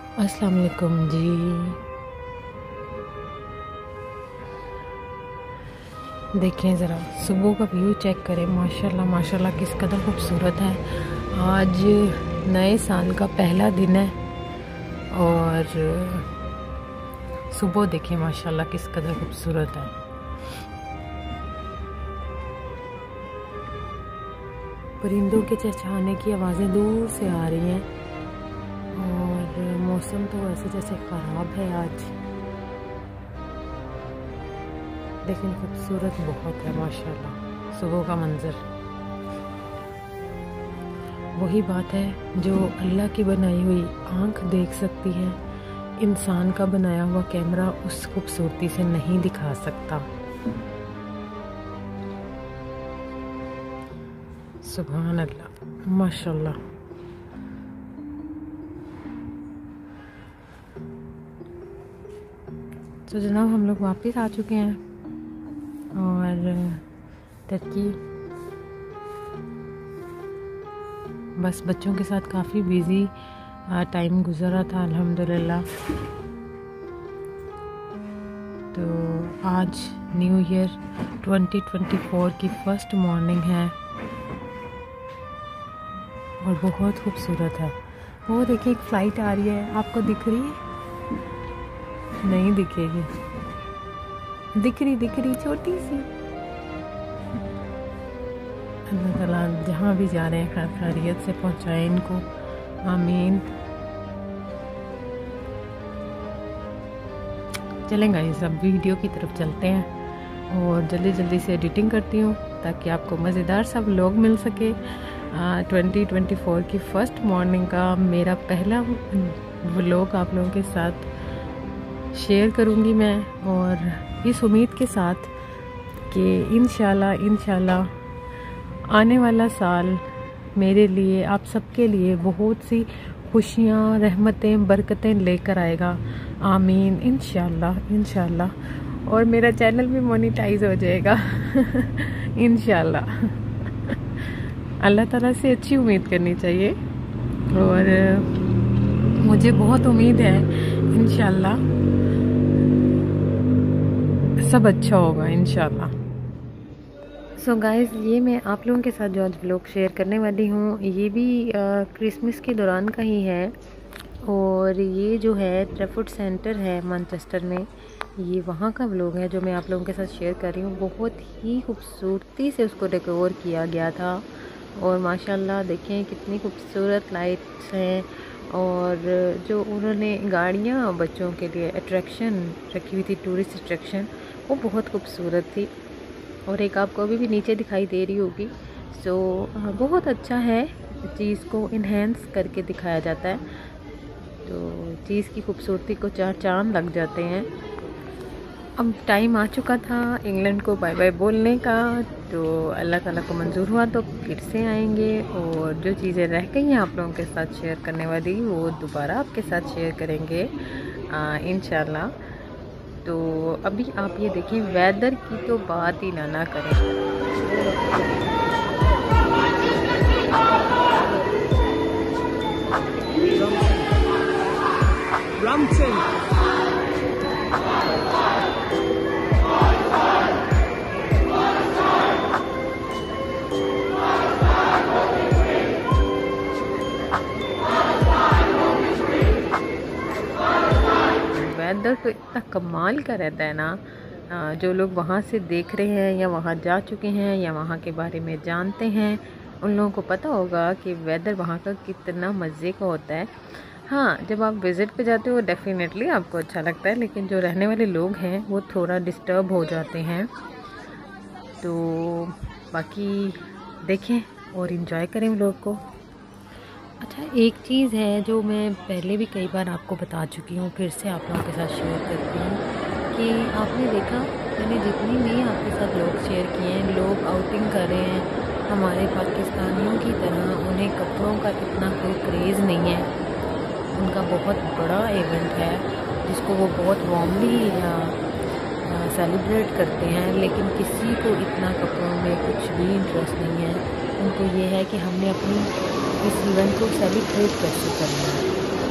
अस्सलाम वालेकुम जी। देखें ज़रा सुबह का व्यू चेक करें। माशाल्लाह माशाल्लाह किस कदर खूबसूरत है। आज नए साल का पहला दिन है और सुबह देखें माशाल्लाह किस कदर खूबसूरत है। परिंदों के चहचहाने की आवाज़ें दूर से आ रही हैं और मौसम तो ऐसे जैसे ख़राब है आज, लेकिन खूबसूरत बहुत है माशाल्लाह सुबह का मंज़र। वही बात है जो अल्लाह की बनाई हुई आँख देख सकती है, इंसान का बनाया हुआ कैमरा उस खूबसूरती से नहीं दिखा सकता। सुभान अल्लाह माशाल्लाह। तो जनाब हम लोग वापस आ चुके हैं और टर्की बस बच्चों के साथ काफ़ी बिज़ी टाइम गुजरा था अल्हम्दुलिल्लाह। तो आज न्यू ईयर 2024 की फर्स्ट मॉर्निंग है और बहुत खूबसूरत है। वो देखिए एक फ़्लाइट आ रही है, आपको दिख रही है? नहीं दिखेगी, दिख रही छोटी सी। अल्लाह ताला जहाँ भी जा रहे हैं खैर खैरियत से पहुँचाए इनको, आमीन। चलेंगे ये सब वीडियो की तरफ चलते हैं और जल्दी जल्दी से एडिटिंग करती हूँ ताकि आपको मज़ेदार सा व्लॉग मिल सके। 2024 की फर्स्ट मॉर्निंग का मेरा पहला व्लॉग आप लोगों के साथ शेयर करूँगी मैं, और इस उम्मीद के साथ कि इंशाल्लाह आने वाला साल मेरे लिए आप सबके लिए बहुत सी खुशियाँ, रहमतें, बरकतें लेकर आएगा, आमीन इंशाल्लाह। और मेरा चैनल भी मोनेटाइज हो जाएगा इंशाल्लाह। अल्लाह ताला से अच्छी उम्मीद करनी चाहिए और मुझे बहुत उम्मीद है इंशाल्लाह सब अच्छा होगा इंशाल्लाह। सो गाइस, ये मैं आप लोगों के साथ जो आज व्लॉग शेयर करने वाली हूँ ये भी क्रिसमस के दौरान का ही है। और ये जो है ट्रैफर्ड सेंटर है मैनचेस्टर में, ये वहाँ का व्लॉग है जो मैं आप लोगों के साथ शेयर कर रही हूँ। बहुत ही खूबसूरती से उसको डेकोर किया गया था और माशाल्लाह देखें कितनी खूबसूरत लाइट्स हैं। और जो उन्होंने गाड़ियाँ बच्चों के लिए अट्रैक्शन रखी हुई थी, टूरिस्ट अट्रैक्शन, वो बहुत खूबसूरत थी। और एक आपको अभी भी नीचे दिखाई दे रही होगी। सो बहुत अच्छा है, चीज़ को इन्हेंस करके दिखाया जाता है तो चीज़ की खूबसूरती को चार चांद लग जाते हैं। अब टाइम आ चुका था इंग्लैंड को बाय बाय बोलने का, तो अल्लाह ताला को मंजूर हुआ तो फिर से आएंगे और जो चीज़ें रह गई हैं आप लोगों के साथ शेयर करने वाली वो दोबारा आपके साथ शेयर करेंगे इंशाल्लाह। तो अभी आप ये देखें, वेदर की तो बात ही ना करें। वेदर तो इतना कमाल का रहता है ना, जो लोग वहाँ से देख रहे हैं या वहाँ जा चुके हैं या वहाँ के बारे में जानते हैं उन लोगों को पता होगा कि वेदर वहाँ का कितना मज़े का होता है। हाँ, जब आप विज़िट पे जाते हो डेफिनेटली आपको अच्छा लगता है, लेकिन जो रहने वाले लोग हैं वो थोड़ा डिस्टर्ब हो जाते हैं। तो बाकी देखें और इन्जॉय करें व्लॉग को। अच्छा, एक चीज़ है जो मैं पहले भी कई बार आपको बता चुकी हूँ, फिर से आप लोगों के साथ शेयर करती हूँ कि आपने देखा मैंने जितनी भी आपके साथ लोग शेयर किए हैं, लोग आउटिंग कर रहे हैं हमारे पाकिस्तानियों की तरह, उन्हें कपड़ों का इतना कोई क्रेज़ नहीं है। उनका बहुत बड़ा इवेंट है जिसको वो बहुत वार्मली सेलिब्रेट करते हैं, लेकिन किसी को इतना कपड़ों में कुछ भी इंटरेस्ट नहीं है। उनको ये है कि हमने अपनी इस इवेंट को सेलिब्रेट कैसे करना है।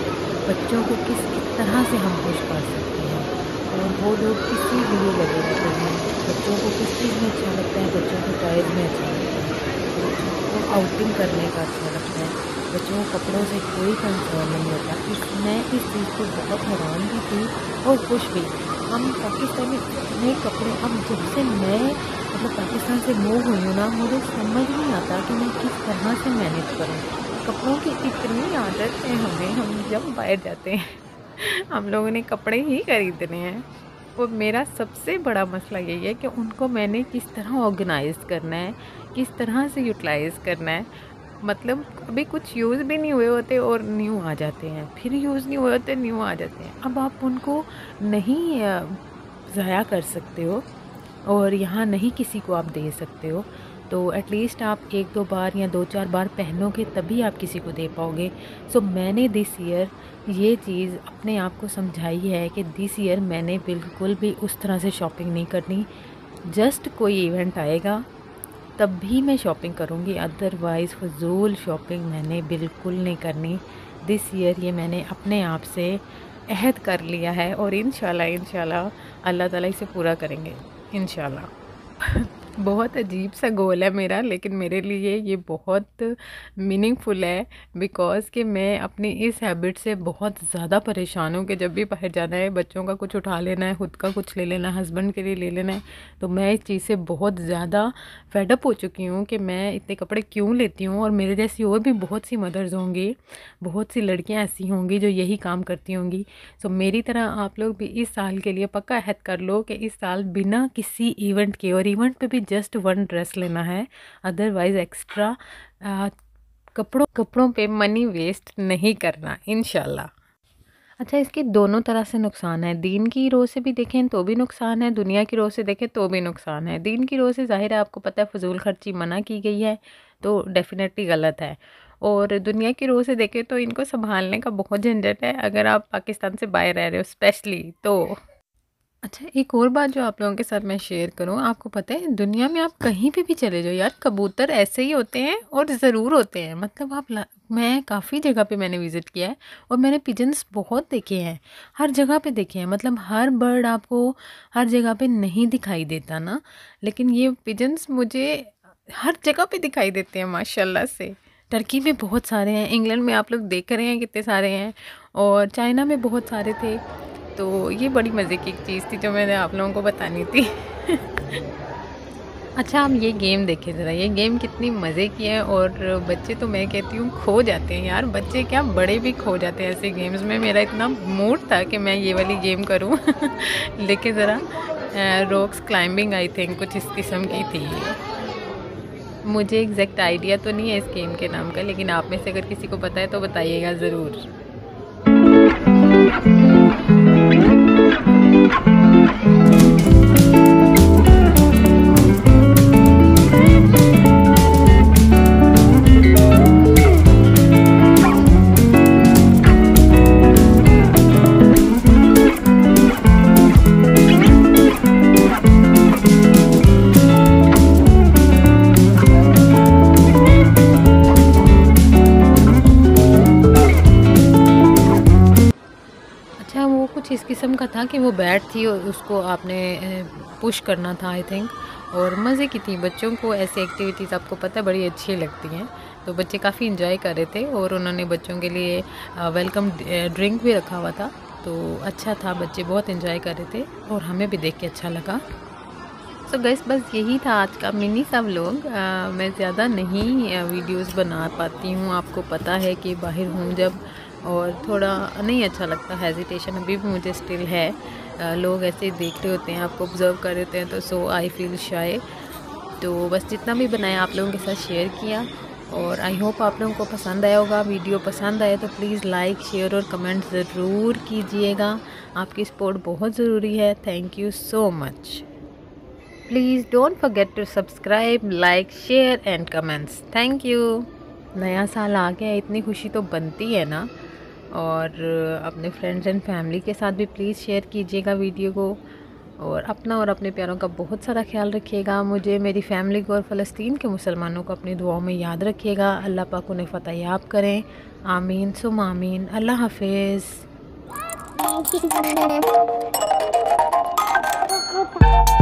बच्चों को किस तरह से हम खुश कर सकते हैं, और वो लोग किसी लिए लगे रहते हैं। बच्चों को किस चीज़ में अच्छा लगता है, बच्चों को टॉयज़ में अच्छा लगता है, बच्चों को आउटिंग करने का अच्छा लगता है, बच्चों को कपड़ों से कोई कंसर्न नहीं होता। मैं इस चीज़ को बहुत हैरान भी थी और खुश भी। हम पाकिस्तानी इतने कपड़े, अब जब से मैं मतलब पाकिस्तान से मूव हुई हूँ ना, मुझे समझ नहीं आता कि मैं किस तरह से मैनेज करूँ। कपड़ों की इतनी आदत है हमें, हम जब बाहर जाते हैं हम लोगों ने कपड़े ही खरीदने हैं। और मेरा सबसे बड़ा मसला यही है कि उनको मैंने किस तरह ऑर्गेनाइज़ करना है, किस तरह से यूटिलाइज़ करना है। मतलब अभी कुछ यूज़ भी नहीं हुए होते और न्यू आ जाते हैं, फिर यूज़ नहीं हुए होते, न्यू आ जाते हैं। अब आप उनको नहीं ज़ाया कर सकते हो, और यहाँ नहीं किसी को आप दे सकते हो, तो एटलीस्ट आप 1-2 बार या 2-4 बार पहनोगे तभी आप किसी को दे पाओगे। सो मैंने दिस ईयर ये चीज़ अपने आप को समझाई है कि दिस ईयर मैंने बिल्कुल भी उस तरह से शॉपिंग नहीं करनी। जस्ट कोई इवेंट आएगा तब भी मैं शॉपिंग करूँगी, अदरवाइज़ फ़िज़ूल शॉपिंग मैंने बिल्कुल नहीं करनी। दिस ईयर ये मैंने अपने आप से अहद कर लिया है, और इंशाल्लाह अल्लाह ताला इसे पूरा करेंगे इंशाल्लाह। बहुत अजीब सा गोल है मेरा, लेकिन मेरे लिए ये बहुत मीनिंगफुल है, बिकॉज़ कि मैं अपनी इस हैबिट से बहुत ज़्यादा परेशान हूँ कि जब भी बाहर जाना है, बच्चों का कुछ उठा लेना है, खुद का कुछ ले लेना है, हस्बैंड के लिए ले लेना है, तो मैं इस चीज़ से बहुत ज़्यादा फेड अप हो चुकी हूँ कि मैं इतने कपड़े क्यों लेती हूँ। और मेरे जैसी और भी बहुत सी मदर्स होंगी, बहुत सी लड़कियाँ ऐसी होंगी जो यही काम करती होंगी। सो मेरी तरह आप लोग भी इस साल के लिए पक्का अहद कर लो कि इस साल बिना किसी इवेंट के, और इवेंट पे भी जस्ट 1 ड्रेस लेना है, अदरवाइज़ एक्स्ट्रा कपड़ों पे मनी वेस्ट नहीं करना इंशाल्लाह। अच्छा, इसके दोनों तरह से नुकसान है। दीन की रो से भी देखें तो भी नुकसान है, दुनिया की रो से देखें तो भी नुकसान है। दीन की रो से ज़ाहिर है आपको पता है फ़िज़ूल खर्ची मना की गई है, तो डेफ़िनेटली गलत है। और दुनिया की रो से देखें तो इनको संभालने का बहुत झंझट है, अगर आप पाकिस्तान से बाहर रह रहे हो स्पेशली तो। अच्छा, एक और बात जो आप लोगों के साथ मैं शेयर करूँ, आपको पता है दुनिया में आप कहीं पे भी चले जाओ यार, कबूतर ऐसे ही होते हैं और ज़रूर होते हैं। मतलब मैं काफ़ी जगह पे मैंने विज़िट किया है और मैंने पिजन्स बहुत देखे हैं, हर जगह पे देखे हैं। मतलब हर बर्ड आपको हर जगह पे नहीं दिखाई देता ना, लेकिन ये पिजन्स मुझे हर जगह पे दिखाई देते हैं माशाल्लाह से। टर्की में बहुत सारे हैं, इंग्लैंड में आप लोग देख रहे हैं कितने सारे हैं, और चाइना में बहुत सारे थे। तो ये बड़ी मज़े की चीज़ थी जो मैंने आप लोगों को बतानी थी। अच्छा, हम ये गेम देखें ज़रा, ये गेम कितनी मज़े की है, और बच्चे तो मैं कहती हूँ खो जाते हैं यार, बच्चे क्या बड़े भी खो जाते हैं ऐसे गेम्स में। मेरा इतना मूड था कि मैं ये वाली गेम करूँ लेकिन ज़रा रॉक्स क्लाइंबिंग आई थिंक कुछ इस किस्म की थी। मुझे एग्जैक्ट आइडिया तो नहीं है इस गेम के नाम का, लेकिन आप में से अगर किसी को पता है तो बताइएगा ज़रूर। इस किस्म का था कि वो बैट थी और उसको आपने पुश करना था आई थिंक, और मज़े की थी। बच्चों को ऐसी एक्टिविटीज़ आपको पता है बड़ी अच्छी लगती हैं, तो बच्चे काफ़ी इंजॉय कर रहे थे। और उन्होंने बच्चों के लिए वेलकम ड्रिंक भी रखा हुआ था, तो अच्छा था, बच्चे बहुत इंजॉय कर रहे थे और हमें भी देख के अच्छा लगा। सो गाइस, बस यही था आज का मिनी सा व्लॉग। मैं ज़्यादा नहीं वीडियोस बना पाती हूँ, आपको पता है कि बाहर हूँ जब, और थोड़ा नहीं अच्छा लगता, हेजिटेशन अभी भी मुझे स्टिल है। लोग ऐसे देख रहे होते हैं, आपको ऑब्ज़र्व कर रहे होते हैं, तो सो आई फील शाय। तो बस जितना भी बनाया आप लोगों के साथ शेयर किया, और आई होप आप लोगों को पसंद आया होगा। वीडियो पसंद आया तो प्लीज़ लाइक, शेयर और कमेंट ज़रूर कीजिएगा, आपकी सपोर्ट बहुत ज़रूरी है। Thank you so much. Please don't forget to subscribe, like, share and comments. Thank you. नया साल आ गया, इतनी खुशी तो बनती है ना, और अपने फ्रेंड्स एंड फैमिली के साथ भी प्लीज़ शेयर कीजिएगा वीडियो को। और अपना और अपने प्यारों का बहुत सारा ख्याल रखिएगा। मुझे, मेरी फ़ैमिली को और फ़लस्तीन के मुसलमानों को अपनी दुआओं में याद रखिएगा। अल्लाह पाक उन्हें फ़तह याब करें। आमीन सुम आमीन। अल्लाह हाफिज़।